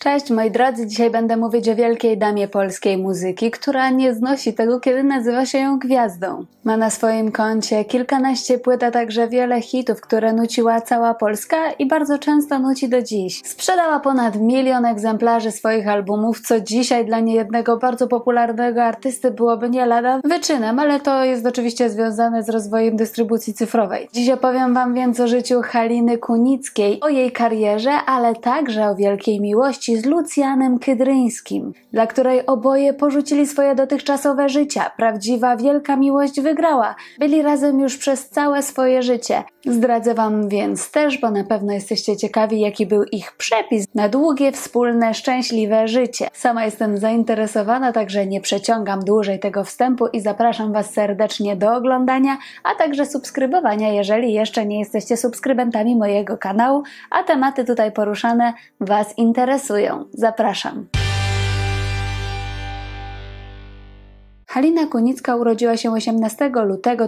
Cześć moi drodzy, dzisiaj będę mówić o wielkiej damie polskiej muzyki, która nie znosi tego, kiedy nazywa się ją gwiazdą. Ma na swoim koncie kilkanaście płyt, a także wiele hitów, które nuciła cała Polska i bardzo często nuci do dziś. Sprzedała ponad 1 milion egzemplarzy swoich albumów, co dzisiaj dla niejednego bardzo popularnego artysty byłoby nie lada wyczynem, ale to jest oczywiście związane z rozwojem dystrybucji cyfrowej. Dziś opowiem wam więc o życiu Haliny Kunickiej, o jej karierze, ale także o wielkiej miłości z Lucjanem Kydryńskim, dla której oboje porzucili swoje dotychczasowe życia. Prawdziwa wielka miłość wygrała. Byli razem już przez całe swoje życie. Zdradzę wam więc też, bo na pewno jesteście ciekawi, jaki był ich przepis na długie, wspólne, szczęśliwe życie. Sama jestem zainteresowana, także nie przeciągam dłużej tego wstępu i zapraszam was serdecznie do oglądania, a także subskrybowania, jeżeli jeszcze nie jesteście subskrybentami mojego kanału, a tematy tutaj poruszane was interesują. Zapraszam. Halina Kunicka urodziła się 18 lutego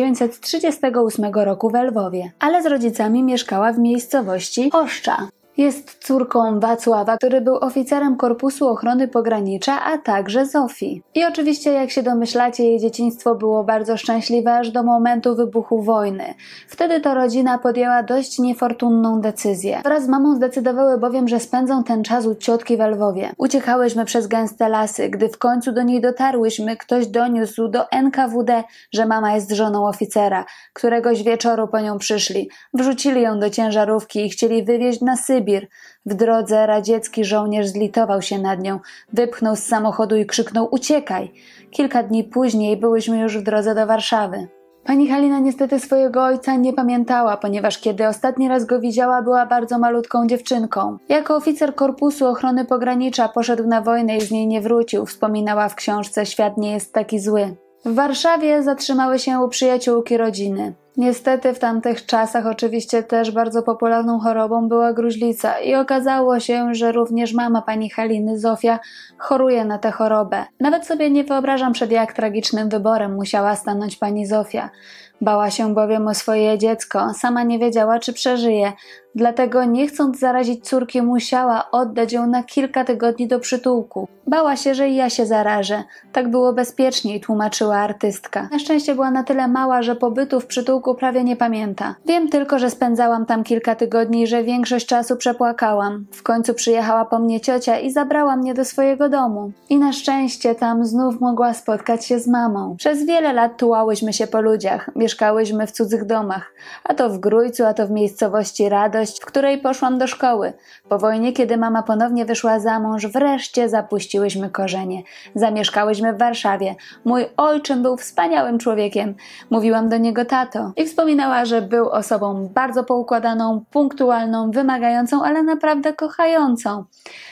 1938 roku w Lwowie, ale z rodzicami mieszkała w miejscowości Choszcza. Jest córką Wacława, który był oficerem Korpusu Ochrony Pogranicza, a także Zofii. I oczywiście, jak się domyślacie, jej dzieciństwo było bardzo szczęśliwe aż do momentu wybuchu wojny. Wtedy to rodzina podjęła dość niefortunną decyzję. Wraz z mamą zdecydowały bowiem, że spędzą ten czas u ciotki w Lwowie. Uciekałyśmy przez gęste lasy. Gdy w końcu do niej dotarłyśmy, ktoś doniósł do NKWD, że mama jest żoną oficera. Któregoś wieczoru po nią przyszli. Wrzucili ją do ciężarówki i chcieli wywieźć na Sybir. W drodze radziecki żołnierz zlitował się nad nią, wypchnął z samochodu i krzyknął: uciekaj! Kilka dni później byłyśmy już w drodze do Warszawy. Pani Halina niestety swojego ojca nie pamiętała, ponieważ kiedy ostatni raz go widziała, była bardzo malutką dziewczynką. Jako oficer Korpusu Ochrony Pogranicza poszedł na wojnę i z niej nie wrócił, wspominała w książce Świat nie jest taki zły. W Warszawie zatrzymały się u przyjaciółki rodziny. Niestety w tamtych czasach oczywiście też bardzo popularną chorobą była gruźlica i okazało się, że również mama pani Haliny, Zofia, choruje na tę chorobę. Nawet sobie nie wyobrażam, przed jak tragicznym wyborem musiała stanąć pani Zofia. Bała się bowiem o swoje dziecko, sama nie wiedziała, czy przeżyje. Dlatego, nie chcąc zarazić córki, musiała oddać ją na kilka tygodni do przytułku. Bała się, że i ja się zarażę. Tak było bezpieczniej, tłumaczyła artystka. Na szczęście była na tyle mała, że pobytu w przytułku prawie nie pamięta. Wiem tylko, że spędzałam tam kilka tygodni i że większość czasu przepłakałam. W końcu przyjechała po mnie ciocia i zabrała mnie do swojego domu. I na szczęście tam znów mogła spotkać się z mamą. Przez wiele lat tułałyśmy się po ludziach. Mieszkałyśmy w cudzych domach. A to w Grójcu, a to w miejscowości Radość, w której poszłam do szkoły. Po wojnie, kiedy mama ponownie wyszła za mąż, wreszcie zapuściłyśmy korzenie. Zamieszkałyśmy w Warszawie. Mój ojczym był wspaniałym człowiekiem. Mówiłam do niego tato. I wspominała, że był osobą bardzo poukładaną, punktualną, wymagającą, ale naprawdę kochającą.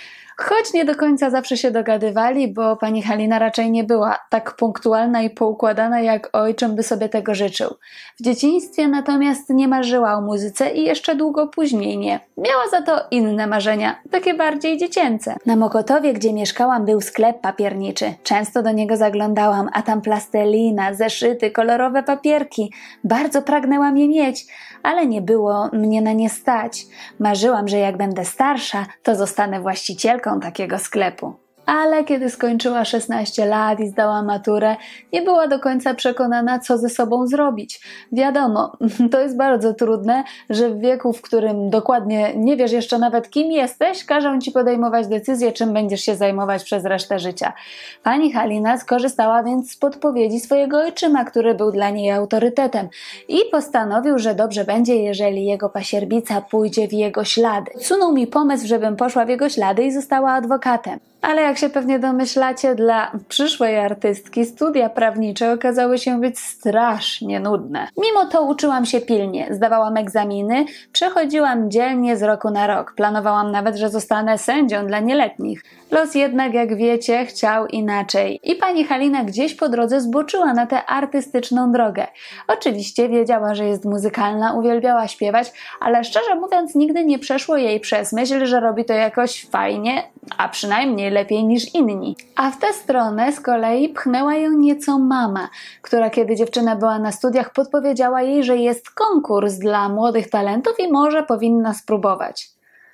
Choć nie do końca zawsze się dogadywali, bo pani Halina raczej nie była tak punktualna i poukładana, jak ojczym by sobie tego życzył. W dzieciństwie natomiast nie marzyła o muzyce i jeszcze długo później nie. Miała za to inne marzenia, takie bardziej dziecięce. Na Mokotowie, gdzie mieszkałam, był sklep papierniczy. Często do niego zaglądałam, a tam plastelina, zeszyty, kolorowe papierki. Bardzo pragnęłam je mieć, ale nie było mnie na nie stać. Marzyłam, że jak będę starsza, to zostanę właścicielką takiego sklepu. Ale kiedy skończyła 16 lat i zdała maturę, nie była do końca przekonana, co ze sobą zrobić. Wiadomo, to jest bardzo trudne, że w wieku, w którym dokładnie nie wiesz jeszcze nawet, kim jesteś, każą ci podejmować decyzję, czym będziesz się zajmować przez resztę życia. Pani Halina skorzystała więc z podpowiedzi swojego ojczyma, który był dla niej autorytetem, i postanowił, że dobrze będzie, jeżeli jego pasierbica pójdzie w jego ślady. Sunął mi pomysł, żebym poszła w jego ślady i została adwokatem. Ale jak się pewnie domyślacie, dla przyszłej artystki studia prawnicze okazały się być strasznie nudne. Mimo to uczyłam się pilnie, zdawałam egzaminy, przechodziłam dzielnie z roku na rok. Planowałam nawet, że zostanę sędzią dla nieletnich. Los jednak, jak wiecie, chciał inaczej. I pani Halina gdzieś po drodze zboczyła na tę artystyczną drogę. Oczywiście wiedziała, że jest muzykalna, uwielbiała śpiewać, ale szczerze mówiąc nigdy nie przeszło jej przez myśl, że robi to jakoś fajnie, a przynajmniej lepiej niż inni. A w tę stronę z kolei pchnęła ją nieco mama, która kiedy dziewczyna była na studiach, podpowiedziała jej, że jest konkurs dla młodych talentów i może powinna spróbować.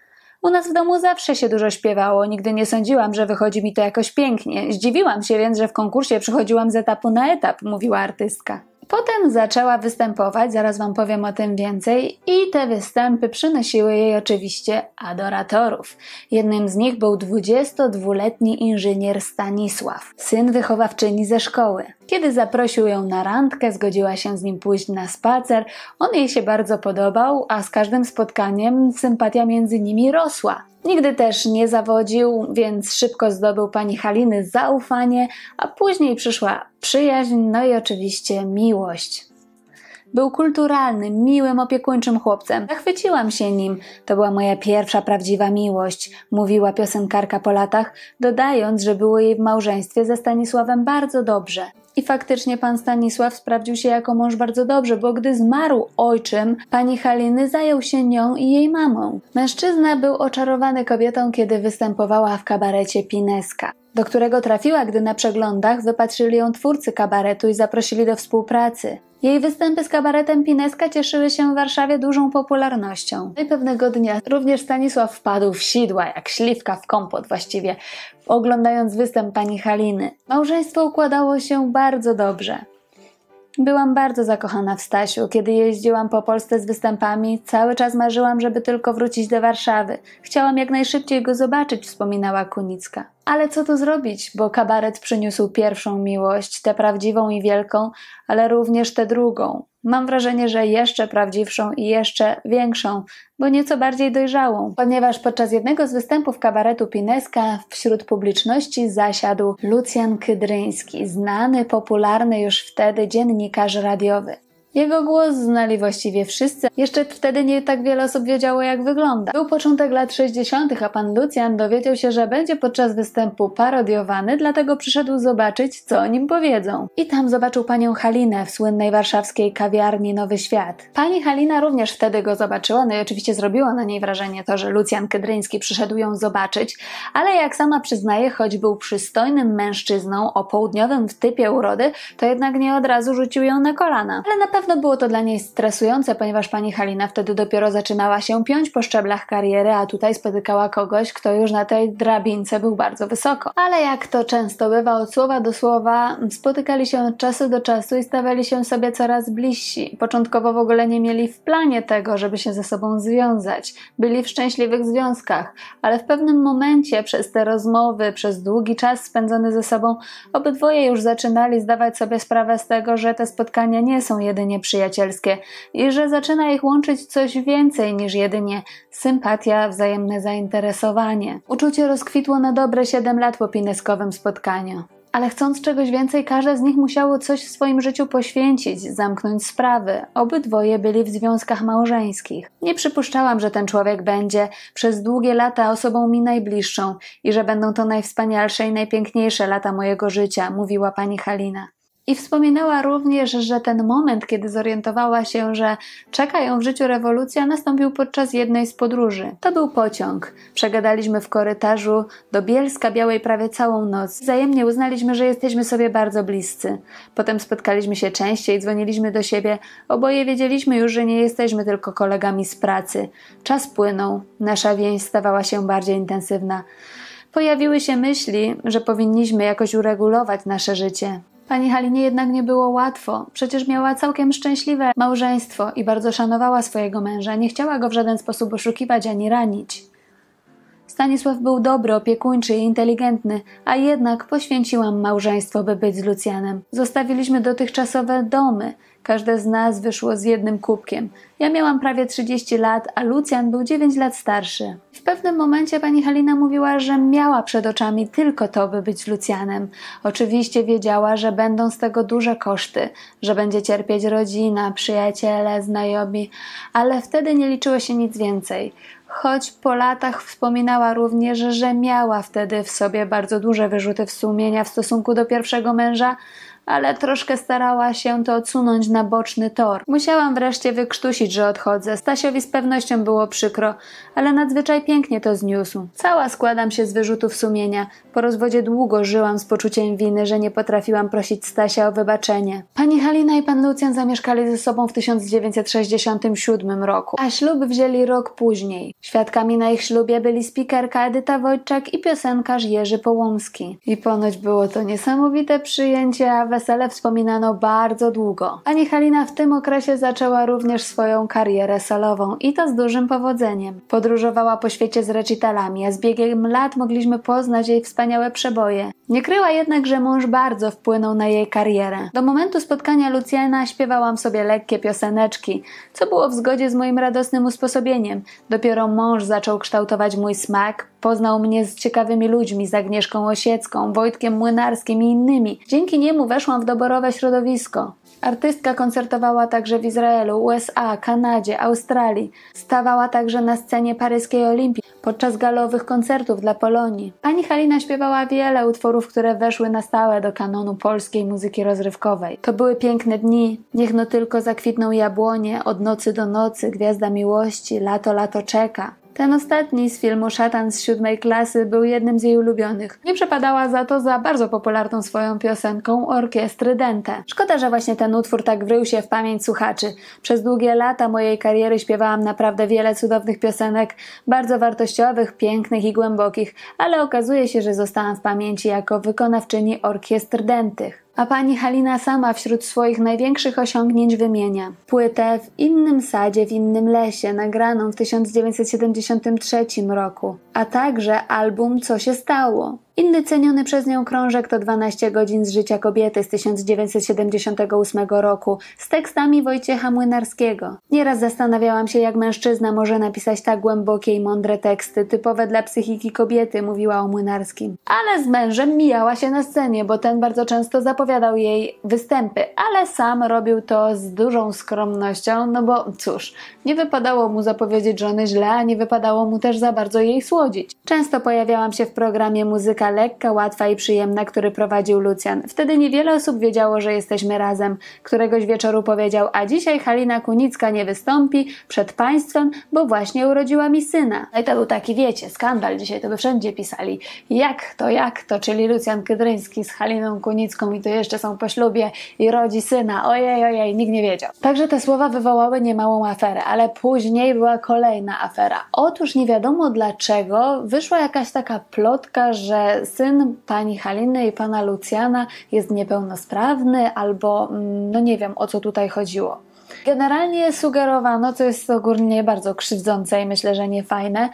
U nas w domu zawsze się dużo śpiewało, nigdy nie sądziłam, że wychodzi mi to jakoś pięknie. Zdziwiłam się więc, że w konkursie przechodziłam z etapu na etap, mówiła artystka. Potem zaczęła występować, zaraz wam powiem o tym więcej, i te występy przynosiły jej oczywiście adoratorów. Jednym z nich był 22-letni inżynier Stanisław, syn wychowawczyni ze szkoły. Kiedy zaprosił ją na randkę, zgodziła się z nim pójść na spacer. On jej się bardzo podobał, a z każdym spotkaniem sympatia między nimi rosła. Nigdy też nie zawodził, więc szybko zdobył pani Haliny zaufanie, a później przyszła przyjaźń, no i oczywiście miłość. Był kulturalnym, miłym, opiekuńczym chłopcem. Zachwyciłam się nim. To była moja pierwsza prawdziwa miłość, mówiła piosenkarka po latach, dodając, że było jej w małżeństwie ze Stanisławem bardzo dobrze. I faktycznie pan Stanisław sprawdził się jako mąż bardzo dobrze, bo gdy zmarł ojczym pani Haliny, zajął się nią i jej mamą. Mężczyzna był oczarowany kobietą, kiedy występowała w kabarecie Pineska, do którego trafiła, gdy na przeglądach wypatrzyli ją twórcy kabaretu i zaprosili do współpracy. Jej występy z kabaretem Pineska cieszyły się w Warszawie dużą popularnością. No i pewnego dnia również Stanisław wpadł w sidła, jak śliwka w kompot właściwie, oglądając występ pani Haliny. Małżeństwo układało się bardzo dobrze. Byłam bardzo zakochana w Stasiu. Kiedy jeździłam po Polsce z występami, cały czas marzyłam, żeby tylko wrócić do Warszawy. Chciałam jak najszybciej go zobaczyć, wspominała Kunicka. Ale co tu zrobić, bo kabaret przyniósł pierwszą miłość, tę prawdziwą i wielką, ale również tę drugą. Mam wrażenie, że jeszcze prawdziwszą i jeszcze większą, bo nieco bardziej dojrzałą, ponieważ podczas jednego z występów kabaretu Pineska wśród publiczności zasiadł Lucjan Kydryński, znany, popularny już wtedy dziennikarz radiowy. Jego głos znali właściwie wszyscy. Jeszcze wtedy nie tak wiele osób wiedziało, jak wygląda. Był początek lat 60., a pan Lucjan dowiedział się, że będzie podczas występu parodiowany, dlatego przyszedł zobaczyć, co o nim powiedzą. I tam zobaczył panią Halinę w słynnej warszawskiej kawiarni Nowy Świat. Pani Halina również wtedy go zobaczyła, no i oczywiście zrobiło na niej wrażenie to, że Lucjan Kydryński przyszedł ją zobaczyć, ale jak sama przyznaje, choć był przystojnym mężczyzną o południowym typie urody, to jednak nie od razu rzucił ją na kolana. Ale na pewno było to dla niej stresujące, ponieważ pani Halina wtedy dopiero zaczynała się piąć po szczeblach kariery, a tutaj spotykała kogoś, kto już na tej drabince był bardzo wysoko. Ale jak to często bywa, od słowa do słowa spotykali się od czasu do czasu i stawali się sobie coraz bliżsi. Początkowo w ogóle nie mieli w planie tego, żeby się ze sobą związać. Byli w szczęśliwych związkach, ale w pewnym momencie przez te rozmowy, przez długi czas spędzony ze sobą, obydwoje już zaczynali zdawać sobie sprawę z tego, że te spotkania nie są jedynie przyjacielskie i że zaczyna ich łączyć coś więcej niż jedynie sympatia, wzajemne zainteresowanie. Uczucie rozkwitło na dobre 7 lat po pineskowym spotkaniu. Ale chcąc czegoś więcej, każde z nich musiało coś w swoim życiu poświęcić, zamknąć sprawy. Obydwoje byli w związkach małżeńskich. Nie przypuszczałam, że ten człowiek będzie przez długie lata osobą mi najbliższą i że będą to najwspanialsze i najpiękniejsze lata mojego życia, mówiła pani Halina. I wspominała również, że ten moment, kiedy zorientowała się, że czeka ją w życiu rewolucja, nastąpił podczas jednej z podróży. To był pociąg. Przegadaliśmy w korytarzu do Bielska Białej prawie całą noc. Wzajemnie uznaliśmy, że jesteśmy sobie bardzo bliscy. Potem spotkaliśmy się częściej, dzwoniliśmy do siebie. Oboje wiedzieliśmy już, że nie jesteśmy tylko kolegami z pracy. Czas płynął. Nasza więź stawała się bardziej intensywna. Pojawiły się myśli, że powinniśmy jakoś uregulować nasze życie. Pani Halinie jednak nie było łatwo. Przecież miała całkiem szczęśliwe małżeństwo i bardzo szanowała swojego męża. Nie chciała go w żaden sposób oszukiwać ani ranić. Stanisław był dobry, opiekuńczy i inteligentny, a jednak poświęciłam małżeństwo, by być z Lucjanem. Zostawiliśmy dotychczasowe domy. Każde z nas wyszło z jednym kubkiem. Ja miałam prawie 30 lat, a Lucjan był 9 lat starszy. W pewnym momencie pani Halina mówiła, że miała przed oczami tylko to, by być z Lucjanem. Oczywiście wiedziała, że będą z tego duże koszty, że będzie cierpieć rodzina, przyjaciele, znajomi, ale wtedy nie liczyło się nic więcej. Choć po latach wspominała również, że miała wtedy w sobie bardzo duże wyrzuty sumienia w stosunku do pierwszego męża, ale troszkę starała się to odsunąć na boczny tor. Musiałam wreszcie wykrztusić, że odchodzę. Stasiowi z pewnością było przykro, ale nadzwyczaj pięknie to zniósł. Cała składam się z wyrzutów sumienia. Po rozwodzie długo żyłam z poczuciem winy, że nie potrafiłam prosić Stasia o wybaczenie. Pani Halina i pan Lucjan zamieszkali ze sobą w 1967 roku, a ślub wzięli rok później. Świadkami na ich ślubie byli spikerka Edyta Wojczak i piosenkarz Jerzy Połomski. I ponoć było to niesamowite przyjęcie, a wesele wspominano bardzo długo. Pani Halina w tym okresie zaczęła również swoją karierę solową i to z dużym powodzeniem. Podróżowała po świecie z recitalami, a z biegiem lat mogliśmy poznać jej wspaniałe przeboje. Nie kryła jednak, że mąż bardzo wpłynął na jej karierę. Do momentu spotkania Lucjana śpiewałam sobie lekkie pioseneczki, co było w zgodzie z moim radosnym usposobieniem. Dopiero mąż zaczął kształtować mój smak, poznał mnie z ciekawymi ludźmi, z Agnieszką Osiecką, Wojtkiem Młynarskim i innymi. Dzięki niemu weszłam w doborowe środowisko. Artystka koncertowała także w Izraelu, USA, Kanadzie, Australii. Stawała także na scenie paryskiej Olimpii podczas galowych koncertów dla Polonii. Pani Halina śpiewała wiele utworów, które weszły na stałe do kanonu polskiej muzyki rozrywkowej. To były piękne dni, niech no tylko zakwitną jabłonie, od nocy do nocy, gwiazda miłości, lato, lato czeka. Ten ostatni z filmu Szatan z 7. klasy był jednym z jej ulubionych. Nie przepadała za to za bardzo popularną swoją piosenką Orkiestry Dente. Szkoda, że właśnie ten utwór tak wrył się w pamięć słuchaczy. Przez długie lata mojej kariery śpiewałam naprawdę wiele cudownych piosenek, bardzo wartościowych, pięknych i głębokich, ale okazuje się, że zostałam w pamięci jako wykonawczyni Orkiestr Dentych. A pani Halina sama wśród swoich największych osiągnięć wymienia płytę W innym sadzie, w innym lesie, nagraną w 1973 roku, a także album Co się stało. Inny ceniony przez nią krążek to 12 godzin z życia kobiety z 1978 roku z tekstami Wojciecha Młynarskiego. Nieraz zastanawiałam się, jak mężczyzna może napisać tak głębokie i mądre teksty, typowe dla psychiki kobiety, mówiła o Młynarskim. Ale z mężem mijała się na scenie, bo ten bardzo często zapowiadał jej występy, ale sam robił to z dużą skromnością, no bo cóż, nie wypadało mu zapowiedzieć żony źle, a nie wypadało mu też za bardzo jej słodzić. Często pojawiałam się w programie Muzyka lekka, łatwa i przyjemna, który prowadził Lucjan. Wtedy niewiele osób wiedziało, że jesteśmy razem. Któregoś wieczoru powiedział, a dzisiaj Halina Kunicka nie wystąpi przed państwem, bo właśnie urodziła mi syna. No i to był taki, wiecie, skandal. Dzisiaj to by wszędzie pisali. Jak to, czyli Lucjan Kydryński z Haliną Kunicką i to jeszcze są po ślubie i rodzi syna. Ojej, nikt nie wiedział. Także te słowa wywołały niemałą aferę, ale później była kolejna afera. Otóż nie wiadomo dlaczego wyszła jakaś taka plotka, że syn pani Haliny i pana Lucjana jest niepełnosprawny albo no nie wiem, o co tutaj chodziło. Generalnie sugerowano, co jest ogólnie bardzo krzywdzące i myślę, że niefajne,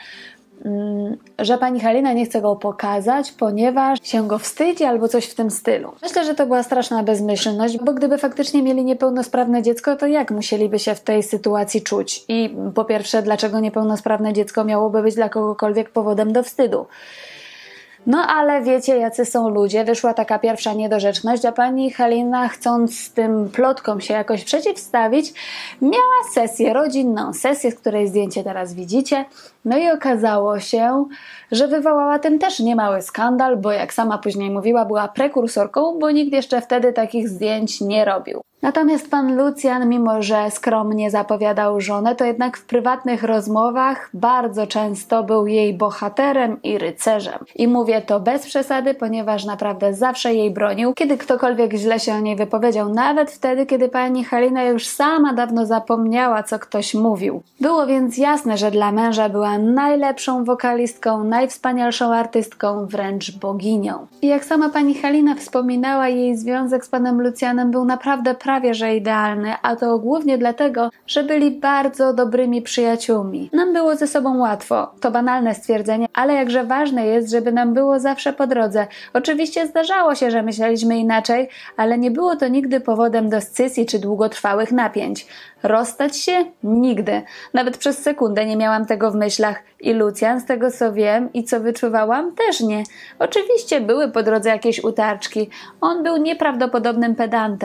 że pani Halina nie chce go pokazać, ponieważ się go wstydzi albo coś w tym stylu. Myślę, że to była straszna bezmyślność, bo gdyby faktycznie mieli niepełnosprawne dziecko, to jak musieliby się w tej sytuacji czuć? I po pierwsze, dlaczego niepełnosprawne dziecko miałoby być dla kogokolwiek powodem do wstydu? No ale wiecie, jacy są ludzie, wyszła taka pierwsza niedorzeczność, a pani Halina, chcąc z tym plotkom się jakoś przeciwstawić, miała sesję rodzinną, sesję, z której zdjęcie teraz widzicie. No i okazało się, że wywołała tym też niemały skandal, bo jak sama później mówiła, była prekursorką, bo nikt jeszcze wtedy takich zdjęć nie robił. Natomiast pan Lucjan, mimo że skromnie zapowiadał żonę, to jednak w prywatnych rozmowach bardzo często był jej bohaterem i rycerzem. I mówię to bez przesady, ponieważ naprawdę zawsze jej bronił, kiedy ktokolwiek źle się o niej wypowiedział, nawet wtedy, kiedy pani Halina już sama dawno zapomniała, co ktoś mówił. Było więc jasne, że dla męża była najlepszą wokalistką, najwspanialszą artystką, wręcz boginią. I jak sama pani Halina wspominała, jej związek z panem Lucjanem był naprawdę prawie że idealny, a to głównie dlatego, że byli bardzo dobrymi przyjaciółmi. Nam było ze sobą łatwo. To banalne stwierdzenie, ale jakże ważne jest, żeby nam było zawsze po drodze. Oczywiście zdarzało się, że myśleliśmy inaczej, ale nie było to nigdy powodem do scysji czy długotrwałych napięć. Rozstać się? Nigdy. Nawet przez sekundę nie miałam tego w myślach. I Lucjan, z tego co wiem i co wyczuwałam, też nie. Oczywiście były po drodze jakieś utarczki. On był nieprawdopodobnym pedantem.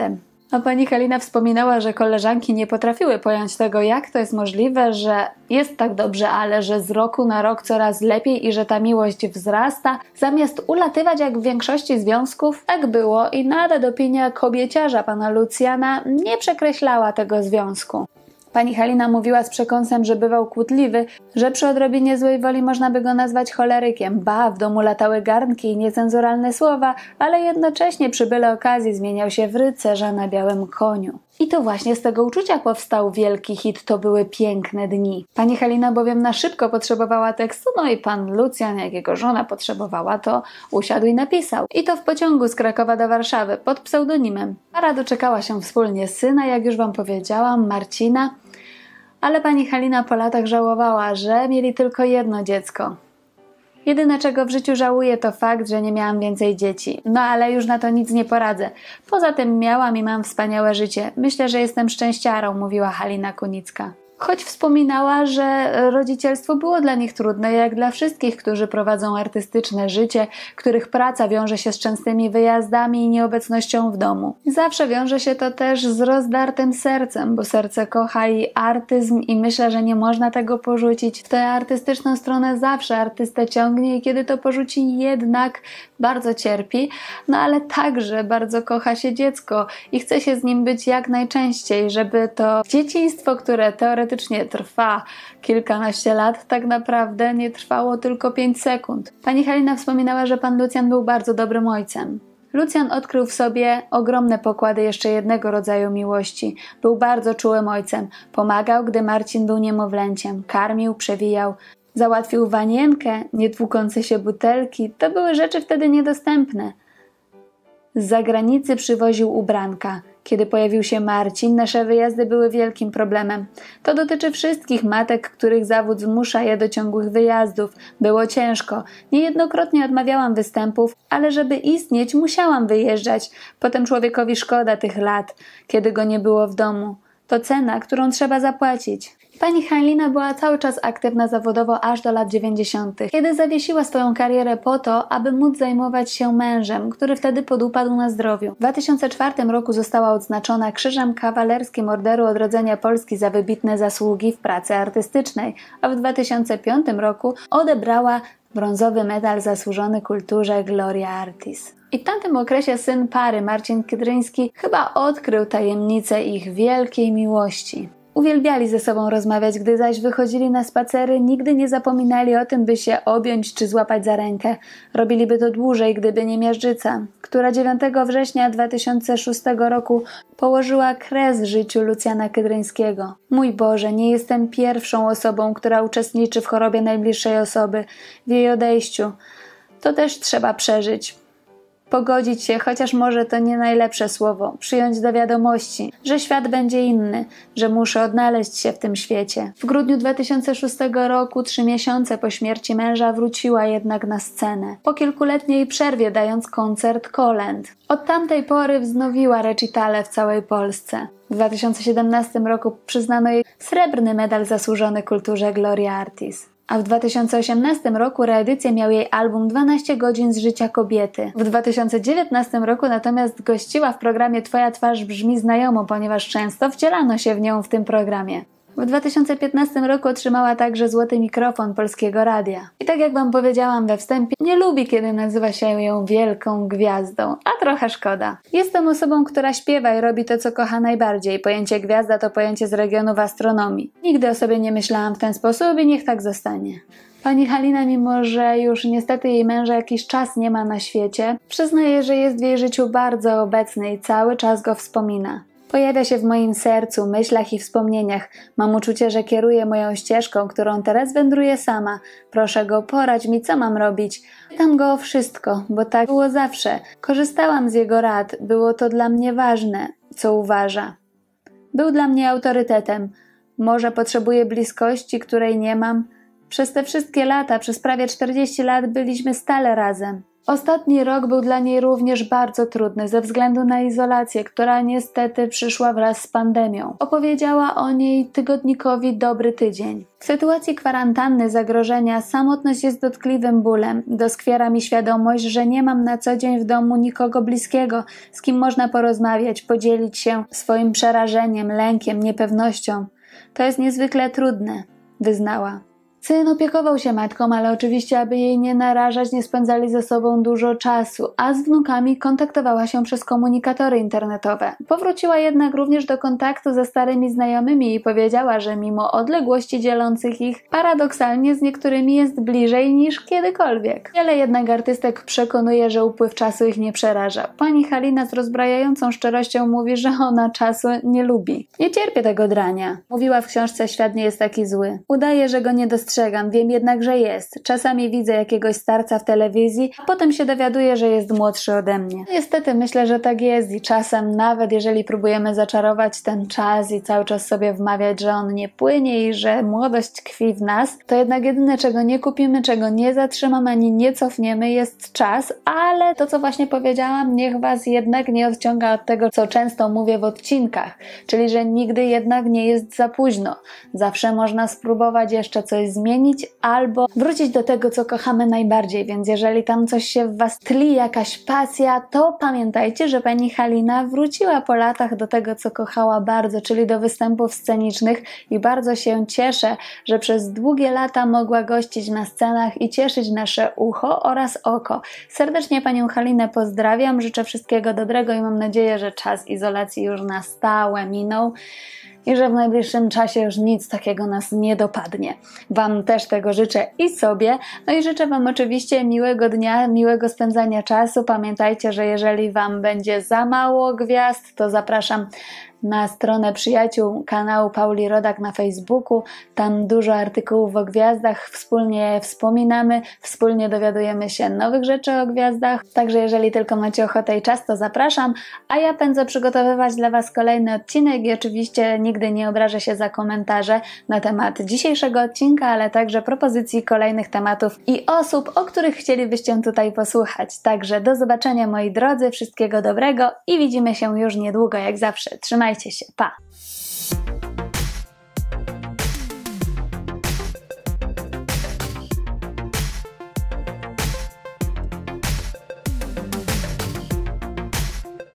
A pani Halina wspominała, że koleżanki nie potrafiły pojąć tego, jak to jest możliwe, że jest tak dobrze, ale że z roku na rok coraz lepiej i że ta miłość wzrasta, zamiast ulatywać jak w większości związków. Tak było i nawet opinia kobieciarza pana Lucjana nie przekreślała tego związku. Pani Halina mówiła z przekąsem, że bywał kłótliwy, że przy odrobinie złej woli można by go nazwać cholerykiem. Ba, w domu latały garnki i niecenzuralne słowa, ale jednocześnie przy byle okazji zmieniał się w rycerza na białym koniu. I to właśnie z tego uczucia powstał wielki hit To były piękne dni. Pani Halina bowiem na szybko potrzebowała tekstu, no i pan Lucjan, jak jego żona potrzebowała, to usiadł i napisał. I to w pociągu z Krakowa do Warszawy pod pseudonimem. Para doczekała się wspólnie syna, jak już wam powiedziałam, Marcina, ale pani Halina po latach żałowała, że mieli tylko jedno dziecko. Jedyne, czego w życiu żałuję, to fakt, że nie miałam więcej dzieci. No ale już na to nic nie poradzę. Poza tym miałam i mam wspaniałe życie. Myślę, że jestem szczęściarą, mówiła Halina Kunicka. Choć wspominała, że rodzicielstwo było dla nich trudne, jak dla wszystkich, którzy prowadzą artystyczne życie, których praca wiąże się z częstymi wyjazdami i nieobecnością w domu. Zawsze wiąże się to też z rozdartym sercem, bo serce kocha i artyzm i myślę, że nie można tego porzucić. W tę artystyczną stronę zawsze artystę ciągnie i kiedy to porzuci, jednak bardzo cierpi, no ale także bardzo kocha się dziecko i chce się z nim być jak najczęściej, żeby to dzieciństwo, które teoretycznie trwa kilkanaście lat, tak naprawdę nie trwało tylko 5 sekund. Pani Halina wspominała, że pan Lucjan był bardzo dobrym ojcem. Lucjan odkrył w sobie ogromne pokłady jeszcze jednego rodzaju miłości. Był bardzo czułym ojcem. Pomagał, gdy Marcin był niemowlęciem. Karmił, przewijał. Załatwił wanienkę, nietłukące się butelki. To były rzeczy wtedy niedostępne. Z zagranicy przywoził ubranka. Kiedy pojawił się Marcin, nasze wyjazdy były wielkim problemem. To dotyczy wszystkich matek, których zawód zmusza je do ciągłych wyjazdów. Było ciężko. Niejednokrotnie odmawiałam występów, ale żeby istnieć, musiałam wyjeżdżać. Potem człowiekowi szkoda tych lat, kiedy go nie było w domu. To cena, którą trzeba zapłacić. Pani Halina była cały czas aktywna zawodowo aż do lat 90., kiedy zawiesiła swoją karierę po to, aby móc zajmować się mężem, który wtedy podupadł na zdrowiu. W 2004 roku została odznaczona Krzyżem Kawalerskim Orderu Odrodzenia Polski za wybitne zasługi w pracy artystycznej, a w 2005 roku odebrała brązowy medal zasłużony kulturze Gloria Artis. I w tamtym okresie syn pary, Marcin Kydryński, chyba odkrył tajemnicę ich wielkiej miłości. Uwielbiali ze sobą rozmawiać, gdy zaś wychodzili na spacery, nigdy nie zapominali o tym, by się objąć czy złapać za rękę. Robiliby to dłużej, gdyby nie Miażdżyca, która 9 września 2006 roku położyła kres życiu Lucjana Kydryńskiego. Mój Boże, nie jestem pierwszą osobą, która uczestniczy w chorobie najbliższej osoby, w jej odejściu. To też trzeba przeżyć. Pogodzić się, chociaż może to nie najlepsze słowo, przyjąć do wiadomości, że świat będzie inny, że muszę odnaleźć się w tym świecie. W grudniu 2006 roku, 3 miesiące po śmierci męża, wróciła jednak na scenę. Po kilkuletniej przerwie dając koncert kolęd. Od tamtej pory wznowiła recitale w całej Polsce. W 2017 roku przyznano jej srebrny medal zasłużony kulturze Gloria Artis. A w 2018 roku reedycję miał jej album 12 godzin z życia kobiety. W 2019 roku natomiast gościła w programie Twoja twarz brzmi znajomo, ponieważ często wcielano się w nią w tym programie. W 2015 roku otrzymała także złoty mikrofon Polskiego Radia. I tak jak wam powiedziałam we wstępie, nie lubi, kiedy nazywa się ją wielką gwiazdą, a trochę szkoda. Jestem osobą, która śpiewa i robi to, co kocha najbardziej. Pojęcie gwiazda to pojęcie z regionów astronomii. Nigdy o sobie nie myślałam w ten sposób i niech tak zostanie. Pani Halina, mimo że już niestety jej męża jakiś czas nie ma na świecie, przyznaje, że jest w jej życiu bardzo obecny i cały czas go wspomina. Pojawia się w moim sercu, myślach i wspomnieniach. Mam uczucie, że kieruje moją ścieżką, którą teraz wędruję sama. Proszę go, poradź mi, co mam robić. Pytam go o wszystko, bo tak było zawsze. Korzystałam z jego rad, było to dla mnie ważne, co uważa. Był dla mnie autorytetem. Może potrzebuję bliskości, której nie mam. Przez te wszystkie lata, przez prawie 40 lat byliśmy stale razem. Ostatni rok był dla niej również bardzo trudny ze względu na izolację, która niestety przyszła wraz z pandemią. Opowiedziała o niej tygodnikowi Dobry Tydzień. W sytuacji kwarantanny, zagrożenia, samotność jest dotkliwym bólem. Doskwiera mi świadomość, że nie mam na co dzień w domu nikogo bliskiego, z kim można porozmawiać, podzielić się swoim przerażeniem, lękiem, niepewnością. To jest niezwykle trudne, wyznała. Syn opiekował się matką, ale oczywiście, aby jej nie narażać, nie spędzali ze sobą dużo czasu, a z wnukami kontaktowała się przez komunikatory internetowe. Powróciła jednak również do kontaktu ze starymi znajomymi i powiedziała, że mimo odległości dzielących ich, paradoksalnie z niektórymi jest bliżej niż kiedykolwiek. Wiele jednak artystek przekonuje, że upływ czasu ich nie przeraża. Pani Halina z rozbrajającą szczerością mówi, że ona czasu nie lubi. Nie cierpię tego drania. Mówiła w książce Świat nie jest taki zły. Udaje, że go nie dostrzegam, wiem jednak, że jest. Czasami widzę jakiegoś starca w telewizji, a potem się dowiaduję, że jest młodszy ode mnie. Niestety myślę, że tak jest i czasem nawet jeżeli próbujemy zaczarować ten czas i cały czas sobie wmawiać, że on nie płynie i że młodość tkwi w nas, to jednak jedyne, czego nie kupimy, czego nie zatrzymamy ani nie cofniemy, jest czas, ale to, co właśnie powiedziałam, niech was jednak nie odciąga od tego, co często mówię w odcinkach, czyli że nigdy jednak nie jest za późno. Zawsze można spróbować jeszcze coś zmienić albo wrócić do tego, co kochamy najbardziej, więc jeżeli tam coś się w was tli, jakaś pasja, to pamiętajcie, że pani Halina wróciła po latach do tego, co kochała bardzo, czyli do występów scenicznych i bardzo się cieszę, że przez długie lata mogła gościć na scenach i cieszyć nasze ucho oraz oko. Serdecznie panią Halinę pozdrawiam, życzę wszystkiego dobrego i mam nadzieję, że czas izolacji już na stałe minął i że w najbliższym czasie już nic takiego nas nie dopadnie. Wam też tego życzę i sobie. No i życzę wam oczywiście miłego dnia, miłego spędzania czasu. Pamiętajcie, że jeżeli wam będzie za mało gwiazd, to zapraszam na stronę przyjaciół kanału Pauli Rodak na Facebooku. Tam dużo artykułów o gwiazdach, wspólnie wspominamy, wspólnie dowiadujemy się nowych rzeczy o gwiazdach. Także jeżeli tylko macie ochotę i czas, to zapraszam. A ja pędzę przygotowywać dla was kolejny odcinek i oczywiście nigdy nie obrażę się za komentarze na temat dzisiejszego odcinka, ale także propozycji kolejnych tematów i osób, o których chcielibyście tutaj posłuchać. Także do zobaczenia moi drodzy, wszystkiego dobrego i widzimy się już niedługo jak zawsze. Trzymajcie się, pa!